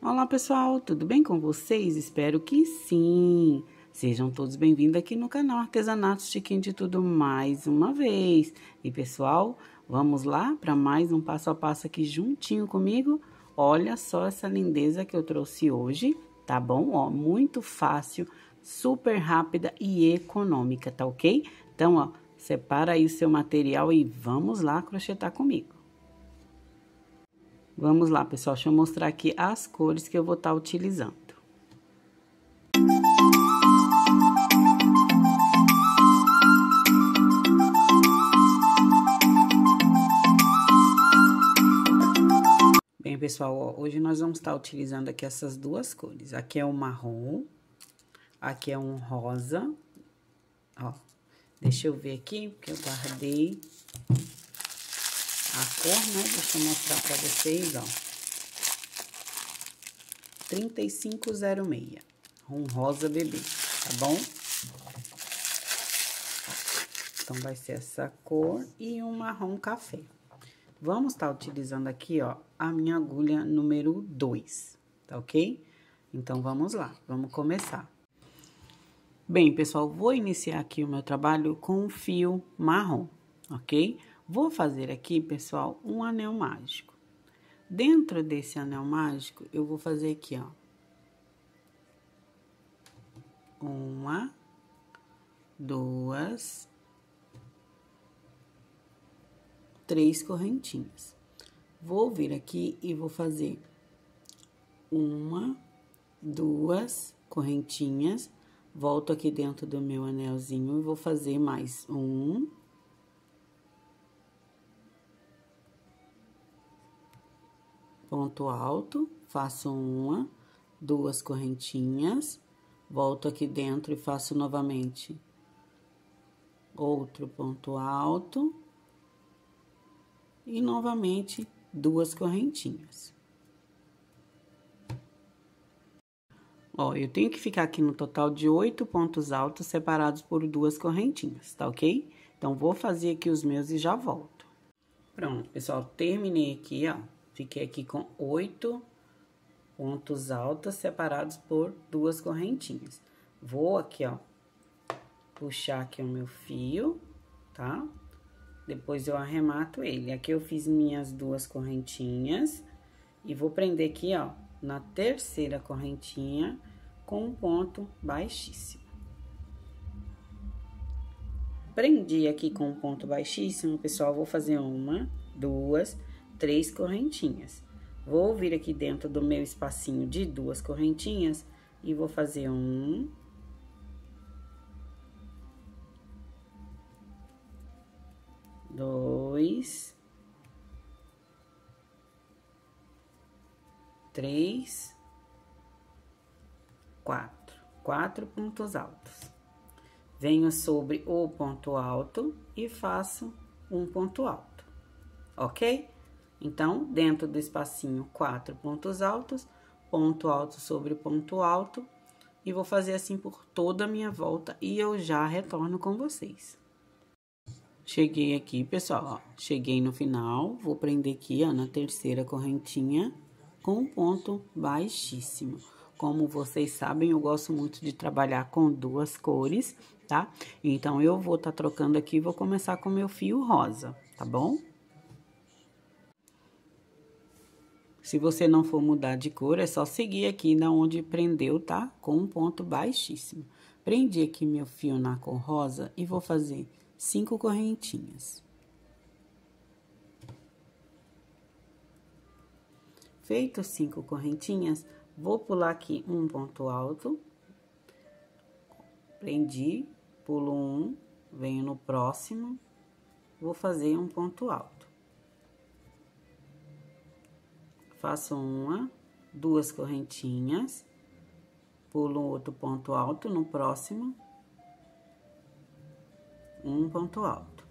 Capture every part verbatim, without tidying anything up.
Olá pessoal, tudo bem com vocês? Espero que sim! Sejam todos bem-vindos aqui no canal Artesanato Chiquinho de Tudo mais uma vez. E pessoal, vamos lá para mais um passo a passo aqui juntinho comigo? Olha só essa lindeza que eu trouxe hoje, tá bom? Ó, muito fácil, super rápida e econômica, tá ok? Então, ó, separa aí o seu material e vamos lá crochetar comigo. Vamos lá, pessoal, deixa eu mostrar aqui as cores que eu vou estar utilizando. Bem, pessoal, ó, hoje nós vamos estar utilizando aqui essas duas cores. Aqui é o marrom, aqui é um rosa, ó. Deixa eu ver aqui, porque eu guardei a cor, né? Deixa eu mostrar pra vocês, ó. trinta e cinco zero seis, um rosa bebê, tá bom? Então, vai ser essa cor e um marrom café. Vamos estar utilizando aqui, ó, a minha agulha número dois, tá ok? Então, vamos lá, vamos começar. Bem, pessoal, vou iniciar aqui o meu trabalho com o fio marrom, ok? Vou fazer aqui, pessoal, um anel mágico. Dentro desse anel mágico, eu vou fazer aqui, ó. Uma, duas, três correntinhas. Vou vir aqui e vou fazer uma, duas correntinhas. Volto aqui dentro do meu anelzinho e vou fazer mais um. Ponto alto, faço uma, duas correntinhas, volto aqui dentro e faço novamente outro ponto alto e novamente duas correntinhas. Ó, eu tenho que ficar aqui no total de oito pontos altos separados por duas correntinhas, tá ok? Então, vou fazer aqui os meus e já volto. Pronto, pessoal, terminei aqui, ó. Fiquei aqui com oito pontos altos separados por duas correntinhas. Vou aqui, ó, puxar aqui o meu fio, tá? Depois eu arremato ele. Aqui eu fiz minhas duas correntinhas e vou prender aqui, ó, na terceira correntinha com um ponto baixíssimo. Prendi aqui com um ponto baixíssimo, pessoal, vou fazer uma, duas, três correntinhas. Vou vir aqui dentro do meu espacinho de duas correntinhas e vou fazer um, dois, três, quatro, quatro pontos altos. Venho sobre o ponto alto e faço um ponto alto, ok? Então, dentro do espacinho, quatro pontos altos, ponto alto sobre ponto alto, e vou fazer assim por toda a minha volta, e eu já retorno com vocês. Cheguei aqui, pessoal, ó, cheguei no final, vou prender aqui, ó, na terceira correntinha, com um ponto baixíssimo. Como vocês sabem, eu gosto muito de trabalhar com duas cores, tá? Então, eu vou tá trocando aqui, vou começar com meu fio rosa, tá bom? Se você não for mudar de cor, é só seguir aqui na onde prendeu, tá? Com um ponto baixíssimo. Prendi aqui meu fio na cor rosa e vou fazer cinco correntinhas. Feito cinco correntinhas, vou pular aqui um ponto alto. Prendi, pulo um, venho no próximo, vou fazer um ponto alto. Faço uma, duas correntinhas, pulo outro ponto alto no próximo, um ponto alto.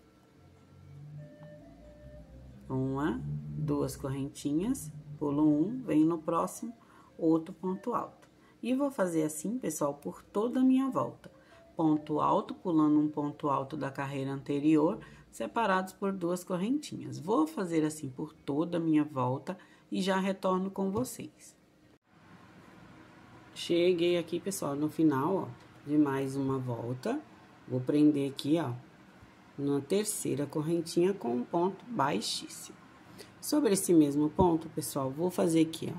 Uma, duas correntinhas, pulo um, venho no próximo, outro ponto alto. E vou fazer assim, pessoal, por toda a minha volta. Ponto alto, pulando um ponto alto da carreira anterior, separados por duas correntinhas. Vou fazer assim por toda a minha volta e já retorno com vocês. cheguei aqui, pessoal, no final, ó, de mais uma volta. Vou prender aqui, ó, na terceira correntinha com um ponto baixíssimo. Sobre esse mesmo ponto, pessoal, vou fazer aqui,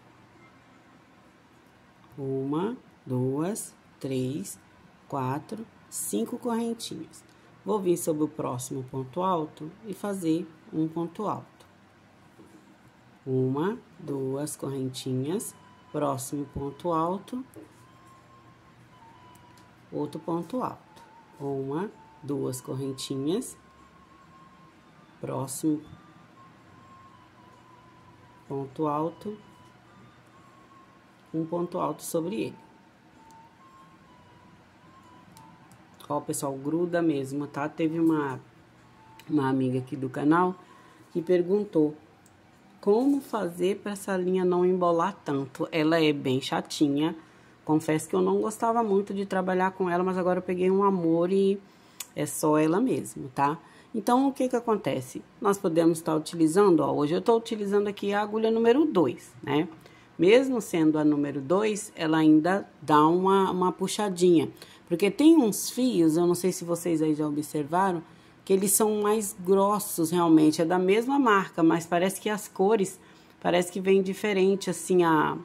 ó. Uma, duas, três, quatro, cinco correntinhas. Vou vir sobre o próximo ponto alto e fazer um ponto alto. Uma, duas correntinhas, próximo ponto alto, outro ponto alto. Uma, duas correntinhas, próximo ponto alto, um ponto alto sobre ele. Ó, pessoal, gruda mesmo, tá? Teve uma, uma amiga aqui do canal que perguntou como fazer para essa linha não embolar tanto. Ela é bem chatinha, confesso que eu não gostava muito de trabalhar com ela, mas agora eu peguei um amor e é só ela mesmo, tá? Então, o que que acontece? Nós podemos estar utilizando, ó, hoje eu tô utilizando aqui a agulha número dois, né? Mesmo sendo a número dois, ela ainda dá uma, uma puxadinha. Porque tem uns fios, eu não sei se vocês aí já observaram, que eles são mais grossos realmente, é da mesma marca, mas parece que as cores, parece que vem diferente, assim, a,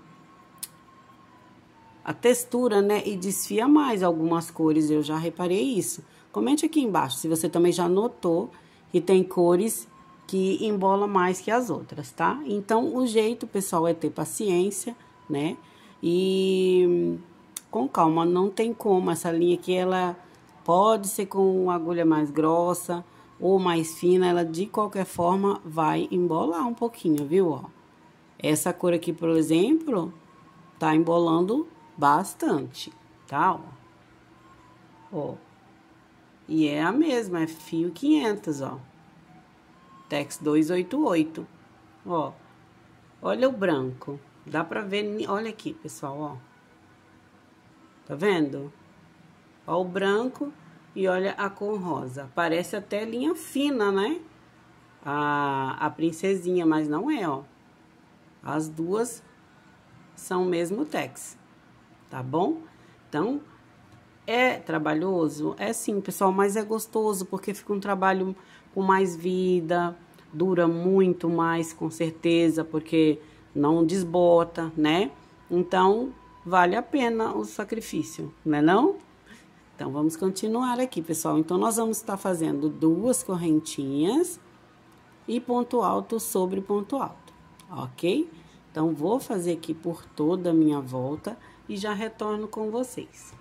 a textura, né? E desfia mais algumas cores, eu já reparei isso. Comente aqui embaixo se você também já notou que tem cores que embola mais que as outras, tá? Então, o jeito, pessoal, é ter paciência, né? E com calma, não tem como. Essa linha aqui, ela pode ser com uma agulha mais grossa ou mais fina, ela de qualquer forma vai embolar um pouquinho, viu? Ó, essa cor aqui, por exemplo, tá embolando bastante, tá? Ó, ó. E é a mesma, é fio quinhentos, ó. Tex duzentos e oitenta e oito. Ó, olha o branco. Dá pra ver, olha aqui, pessoal, ó. Tá vendo? Ó o branco e olha a cor rosa. Parece até linha fina, né? A, a princesinha, mas não é, ó. As duas são o mesmo Tex, tá bom? Então, é trabalhoso? É sim, pessoal, mas é gostoso, porque fica um trabalho com mais vida, dura muito mais, com certeza, porque não desbota, né? Então, vale a pena o sacrifício, não é não? Então, vamos continuar aqui, pessoal. Então, nós vamos estar fazendo duas correntinhas e ponto alto sobre ponto alto, ok? Então, vou fazer aqui por toda a minha volta e já retorno com vocês.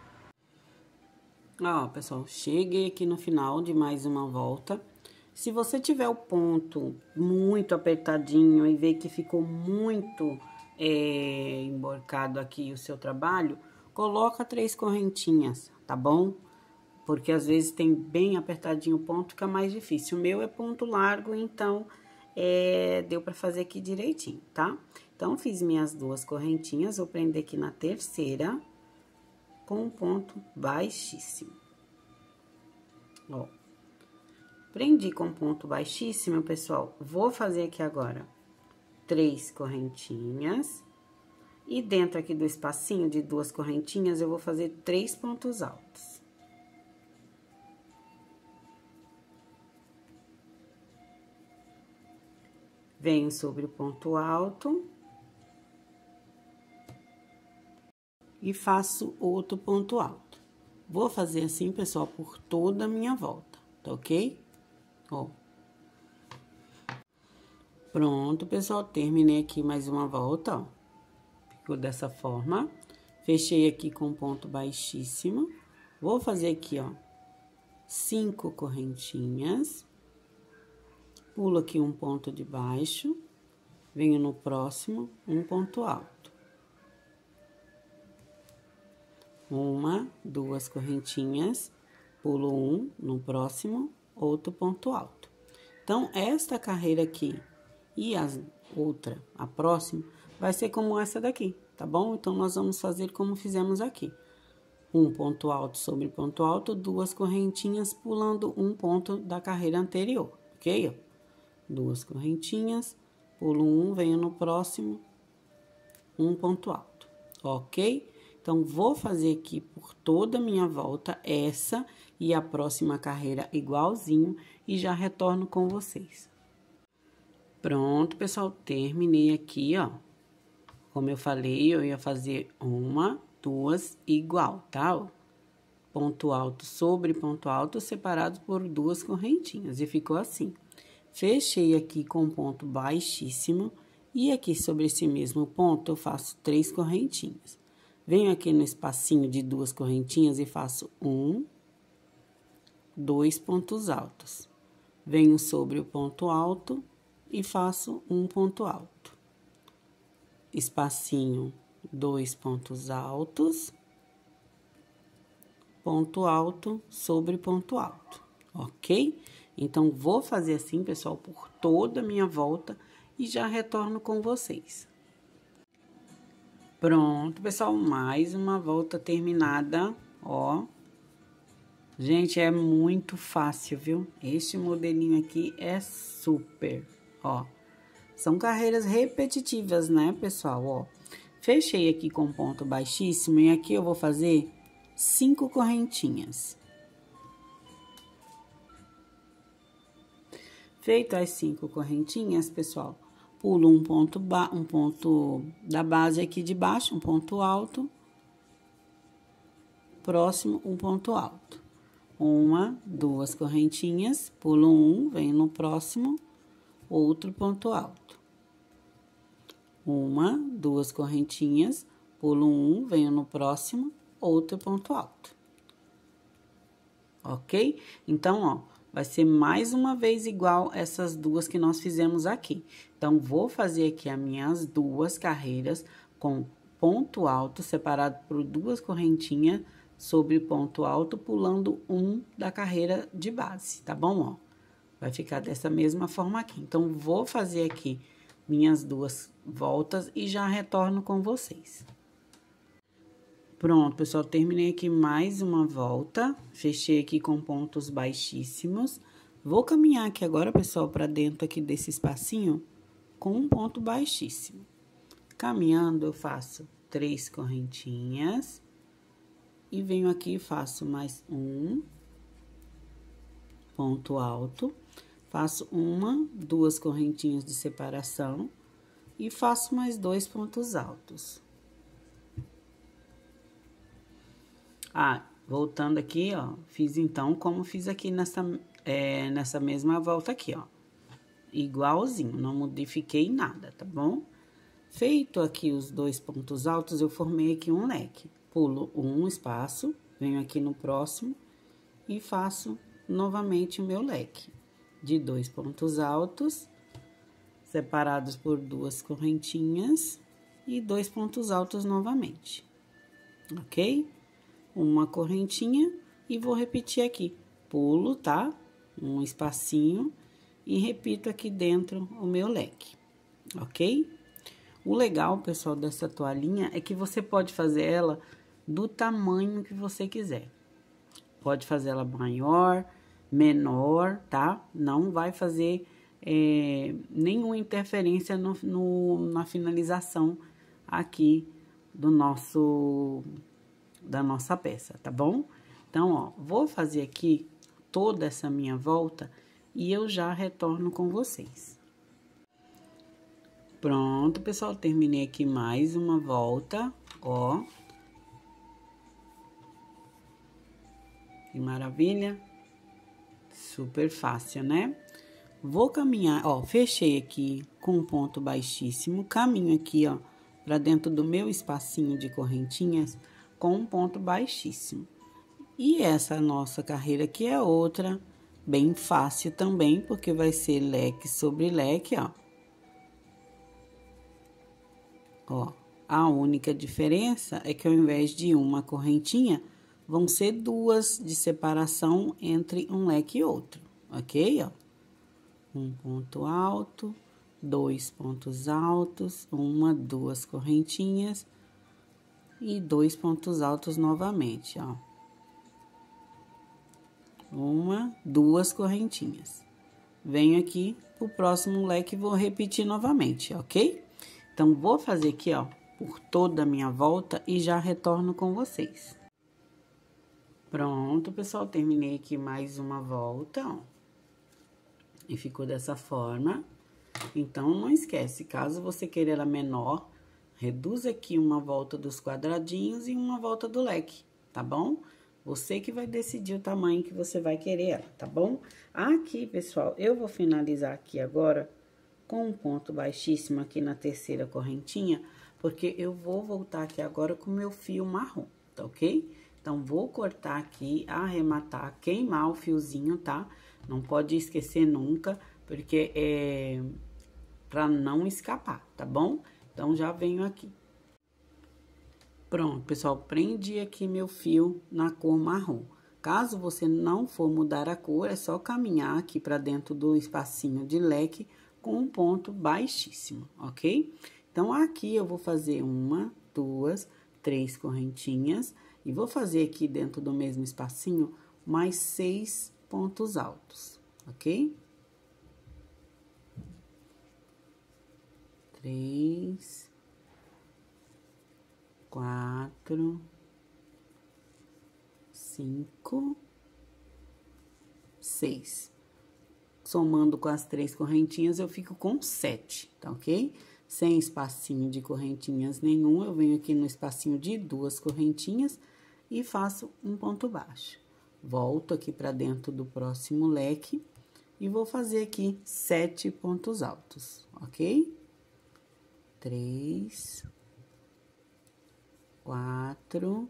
Ó, pessoal, cheguei aqui no final de mais uma volta. Se você tiver o ponto muito apertadinho e ver que ficou muito é, emborcado aqui o seu trabalho, coloca três correntinhas, tá bom? Porque às vezes tem bem apertadinho o ponto, fica mais difícil. O meu é ponto largo, então é, deu pra fazer aqui direitinho, tá? Então, fiz minhas duas correntinhas, vou prender aqui na terceira com um ponto baixíssimo. Ó, prendi com ponto baixíssimo, pessoal. Vou fazer aqui agora três correntinhas. E dentro aqui do espacinho de duas correntinhas, eu vou fazer três pontos altos. Venho sobre o ponto alto. E faço outro ponto alto. Vou fazer assim, pessoal, por toda a minha volta, tá ok? Ó. Pronto, pessoal, terminei aqui mais uma volta, ó. Ficou dessa forma. Fechei aqui com ponto baixíssimo. Vou fazer aqui, ó, cinco correntinhas. Pulo aqui um ponto de baixo. Venho no próximo, um ponto alto. Uma, duas correntinhas, pulo um, no próximo, outro ponto alto. Então, esta carreira aqui e a outra, a próxima, vai ser como essa daqui, tá bom? Então, nós vamos fazer como fizemos aqui. Um ponto alto sobre ponto alto, duas correntinhas, pulando um ponto da carreira anterior, ok? Duas correntinhas, pulo um, venho no próximo, um ponto alto. ok? Então, vou fazer aqui por toda a minha volta essa e a próxima carreira igualzinho e já retorno com vocês. Pronto, pessoal, terminei aqui, ó. Como eu falei, eu ia fazer uma, duas, igual, tá? Ponto alto sobre ponto alto, separados por duas correntinhas, e ficou assim. Fechei aqui com ponto baixíssimo, e aqui sobre esse mesmo ponto, eu faço três correntinhas. Venho aqui no espacinho de duas correntinhas e faço um, dois pontos altos. Venho sobre o ponto alto e faço um ponto alto. Espacinho, dois pontos altos, ponto alto sobre ponto alto, ok? Então, vou fazer assim, pessoal, por toda a minha volta e já retorno com vocês. Pronto, pessoal, mais uma volta terminada, ó. Gente, é muito fácil, viu? Este modelinho aqui é super, ó. São carreiras repetitivas, né, pessoal, ó. Fechei aqui com ponto baixíssimo e aqui eu vou fazer cinco correntinhas. Feito as cinco correntinhas, pessoal, pulo um ponto, ba um ponto da base aqui de baixo, um ponto alto, próximo, um ponto alto. Uma, duas correntinhas, pulo um, venho no próximo, outro ponto alto. Uma, duas correntinhas, pulo um, venho no próximo, outro ponto alto. Ok? Então, ó, vai ser mais uma vez igual essas duas que nós fizemos aqui. Então, vou fazer aqui as minhas duas carreiras com ponto alto separado por duas correntinhas sobre ponto alto, pulando um da carreira de base, tá bom, ó? Vai ficar dessa mesma forma aqui. Então, vou fazer aqui minhas duas voltas e já retorno com vocês. Pronto, pessoal, terminei aqui mais uma volta, fechei aqui com pontos baixíssimos. Vou caminhar aqui agora, pessoal, para dentro aqui desse espacinho com um ponto baixíssimo. Caminhando, eu faço três correntinhas e venho aqui e faço mais um ponto alto, faço uma, duas correntinhas de separação e faço mais dois pontos altos. Ah, voltando aqui, ó, fiz então como fiz aqui nessa, é, nessa mesma volta aqui, ó. Igualzinho, não modifiquei nada, tá bom? Feito aqui os dois pontos altos, eu formei aqui um leque. Pulo um espaço, venho aqui no próximo e faço novamente o meu leque de dois pontos altos, separados por duas correntinhas e dois pontos altos novamente, ok? Uma correntinha e vou repetir aqui, pulo, tá? Um espacinho e repito aqui dentro o meu leque, ok? O legal, pessoal, dessa toalhinha é que você pode fazer ela do tamanho que você quiser. Pode fazer ela maior, menor, tá? Não vai fazer é, nenhuma interferência no, no, na finalização aqui do nosso, da nossa peça, tá bom? Então, ó, vou fazer aqui toda essa minha volta e eu já retorno com vocês. Pronto, pessoal, terminei aqui mais uma volta, ó. Que maravilha. Super fácil, né? Vou caminhar, ó, fechei aqui com um ponto baixíssimo, caminho aqui, ó, pra dentro do meu espacinho de correntinhas com um ponto baixíssimo. E essa nossa carreira aqui é outra, bem fácil também, porque vai ser leque sobre leque, ó. Ó, a única diferença é que ao invés de uma correntinha, vão ser duas de separação entre um leque e outro, ok? Ó, um ponto alto, dois pontos altos, uma, duas correntinhas e dois pontos altos novamente, ó. Uma, duas correntinhas. Venho aqui pro próximo leque e vou repetir novamente, ok? Então, vou fazer aqui, ó, por toda a minha volta e já retorno com vocês. Pronto, pessoal, terminei aqui mais uma volta, ó. E ficou dessa forma. Então, não esquece, caso você queira ela menor, reduz aqui uma volta dos quadradinhos e uma volta do leque, tá bom? Você que vai decidir o tamanho que você vai querer ela, tá bom? Aqui, pessoal, eu vou finalizar aqui agora com um ponto baixíssimo aqui na terceira correntinha, porque eu vou voltar aqui agora com o meu fio marrom, tá ok? Então, vou cortar aqui, arrematar, queimar o fiozinho, tá? Não pode esquecer nunca, porque é pra não escapar, tá bom? Então, já venho aqui. Pronto, pessoal, prendi aqui meu fio na cor marrom. Caso você não for mudar a cor, é só caminhar aqui pra dentro do espacinho de leque com um ponto baixíssimo, ok? Então, aqui eu vou fazer uma, duas, três correntinhas e vou fazer aqui dentro do mesmo espacinho mais seis pontos altos, ok? Três, quatro, cinco, seis. Somando com as três correntinhas, eu fico com sete, tá ok? Sem espacinho de correntinhas nenhum, eu venho aqui no espacinho de duas correntinhas e faço um ponto baixo. Volto aqui pra dentro do próximo leque e vou fazer aqui sete pontos altos, ok? Três, quatro,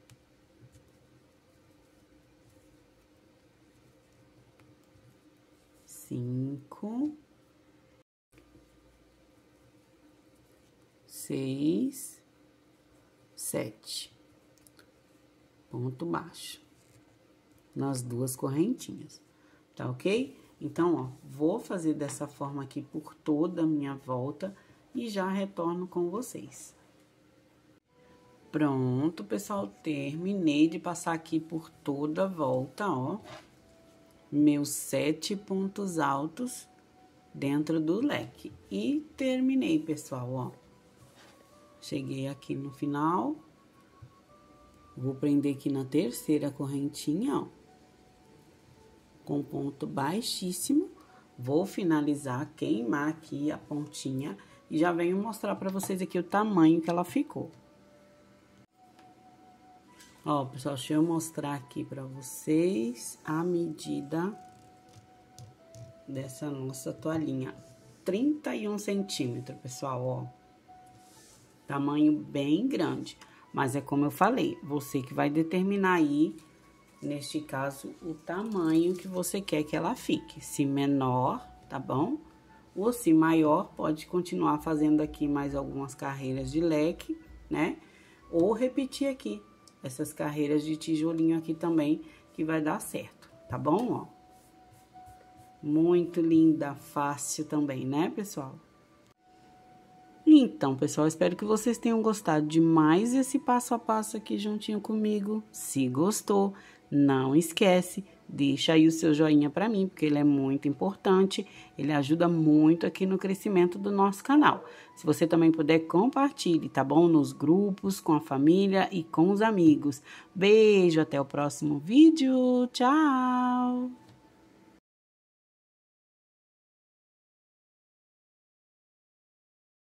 cinco, seis, sete. Ponto baixo nas duas correntinhas, tá ok? Então, ó, vou fazer dessa forma aqui por toda a minha volta e já retorno com vocês. Pronto, pessoal, terminei de passar aqui por toda a volta, ó, meus sete pontos altos dentro do leque. E terminei, pessoal, ó. Cheguei aqui no final. Vou prender aqui na terceira correntinha, ó, com ponto baixíssimo. Vou finalizar, queimar aqui a pontinha e já venho mostrar pra vocês aqui o tamanho que ela ficou. Ó, pessoal, deixa eu mostrar aqui pra vocês a medida dessa nossa toalhinha. trinta e um centímetros, pessoal, ó. Tamanho bem grande. Mas é como eu falei, você que vai determinar aí, neste caso, o tamanho que você quer que ela fique. Se menor, tá bom? Ou se maior, pode continuar fazendo aqui mais algumas carreiras de leque, né? Ou repetir aqui essas carreiras de tijolinho aqui também, que vai dar certo, tá bom? Ó. Muito linda, fácil também, né, pessoal? Então, pessoal, espero que vocês tenham gostado de mais esse passo a passo aqui juntinho comigo. Se gostou, não esquece, deixa aí o seu joinha pra mim, porque ele é muito importante, ele ajuda muito aqui no crescimento do nosso canal. Se você também puder, compartilhe, tá bom? Nos grupos, com a família e com os amigos. Beijo, até o próximo vídeo, tchau!